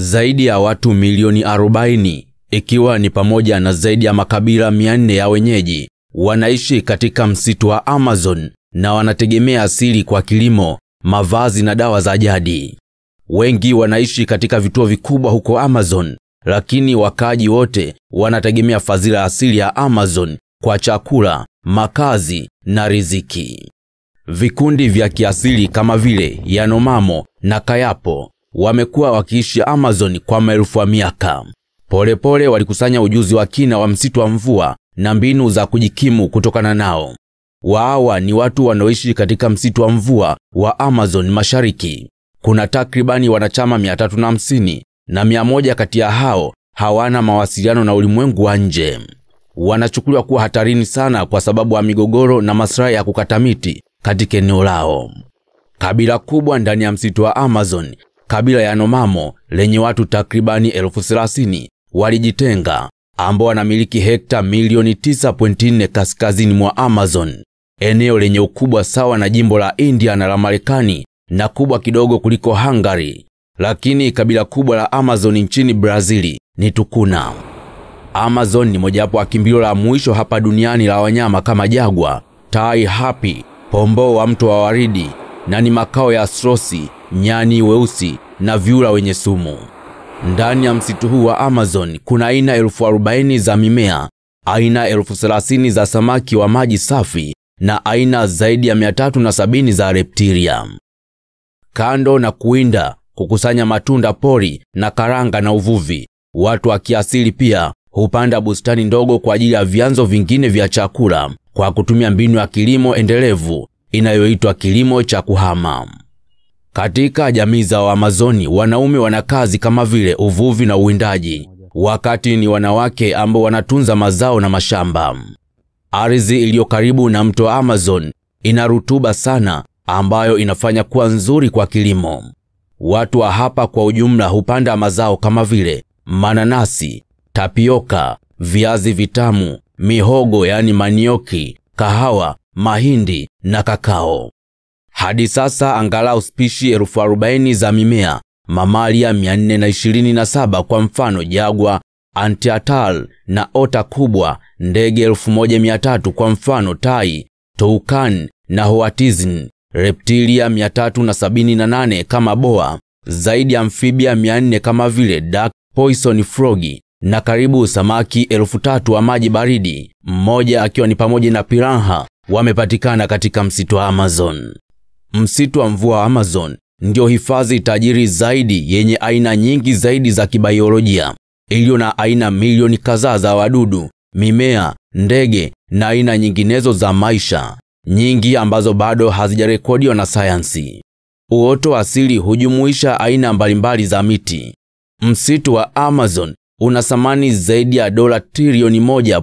Zaidi ya watu milioni 40, ikiwa ni pamoja na zaidi ya makabila 400 ya wenyeji, wanaishi katika msitu wa Amazon na wanategemea asili kwa kilimo, mavazi na dawa za jadi. Wengi wanaishi katika vituo vikubwa huko Amazon, lakini wakaaji wote wanategemea fadhila asili ya Amazon kwa chakula, makazi na riziki. Vikundi vya kiasili kama vile Yanomamo na Kayapo wamekuwa wakiishi Amazon kwa maelfu ya miaka. Polepole walikusanya ujuzi wa kina wa msitu wa mvua na mbinu za kujikimu kutokana nao. Hawa ni watu wanaoishi katika msitu wa mvua wa Amazon Mashariki. Kuna takribani wanachama 350 na 100 kati ya hao hawana mawasiliano na ulimwengu wa nje. Wanachukuliwa kuwa hatarini sana kwa sababu ya migogoro na maslahi ya kukata miti katika eneo lao. Kabila kubwa ndani ya msitu wa Amazon, kabila ya Yanomamo lenye watu takribani 30,000 walijitenga, ambao wanamiliki hekta milioni 9.4 kaskazini mwa Amazon, eneo lenye ukubwa sawa na jimbo la India na la Marekani na kubwa kidogo kuliko Hungary. Lakini kabila kubwa la Amazon nchini Brazili ni Tukuna. Amazon ni mojawapo wa kimbilio la mwisho hapa duniani la wanyama kama jagwa, tai, hapi, pomboo wa mto wa waridi, na ni makao ya strosi, nyani weusi na viura wenye sumu. Ndani ya msitu huu wa Amazon kuna aina 40,000 za mimea, aina 30,000 za samaki wa maji safi na aina zaidi ya 370 za reptilia. Kando na kuwinda, kukusanya matunda pori na karanga na uvuvi, watu wa kiasili pia hupanda bustani ndogo kwa ajili ya vyanzo vingine vya chakula kwa kutumia mbinu ya kilimo endelevu inayoitwa kilimo cha kuhama. Katika jamii za Waamazoni, wanaume wana kazi kama vile uvuvi na uwindaji, wakati ni wanawake ambao wanatunza mazao na mashamba. Ardhi iliyo karibu na mto Amazon ina rutuba sana ambayo inafanya kuwa nzuri kwa kilimo. Watu wa hapa kwa ujumla hupanda mazao kama vile mananasi, tapioka, viazi vitamu, mihogo yani manioki, kahawa, mahindi na kakao. Hadi sasa angalau spishi 40,000 za mimea, mamalia 427 kwa mfano jagwa, anteatal na ota kubwa, ndege 1300 kwa mfano tai, toucan na hoatizin, reptilia 378 kama boa, zaidi ya amphibia 400 kama vile duck, poison frog na karibu samaki 3,000 wa maji baridi, mmoja akiwa ni pamoja na piranha, wamepatikana katika msitu wa Amazon. Msitu wa mvua wa Amazon ndio hifadhi tajiri zaidi yenye aina nyingi zaidi za kibiolojia, iliyo na aina milioni kadhaa za wadudu, mimea, ndege na aina nyinginezo za maisha, nyingi ambazo bado hazijarekodiwa na sayansi. Uoto asili hujumuisha aina mbalimbali za miti. Msitu wa Amazon una thamani zaidi ya dola trilioni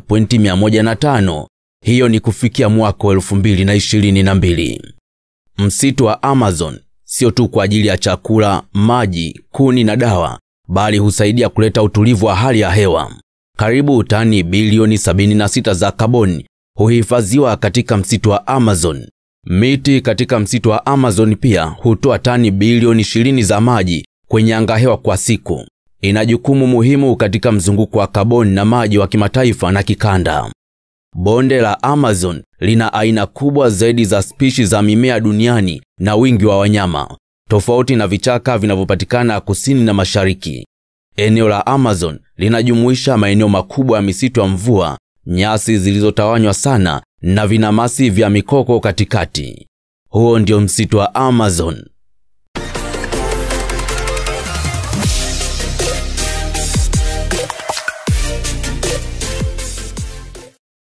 1.105. Hiyo ni kufikia mwaka 2022. Msitu wa Amazon sio tu kwa ajili ya chakula, maji, kuni na dawa, bali husaidia kuleta utulivu wa hali ya hewa. Karibu tani bilioni 76 za kaboni huhifadhiwa katika msitu wa Amazon. Miti katika msitu wa Amazon pia hutoa tani bilioni 20 za maji kwenye angahewa kwa siku. Ina jukumu muhimu katika mzunguko wa kaboni na maji wa kimataifa na kikanda. Bonde la Amazon lina aina kubwa zaidi za spishi za mimea duniani na wingi wa wanyama, tofauti na vichaka vinavyopatikana kusini na mashariki. Eneo la Amazon linajumuisha maeneo makubwa ya misitu ya mvua, nyasi zilizotawanywa sana na vinamasi vya mikoko katikati. Huo ndio msitu wa Amazon.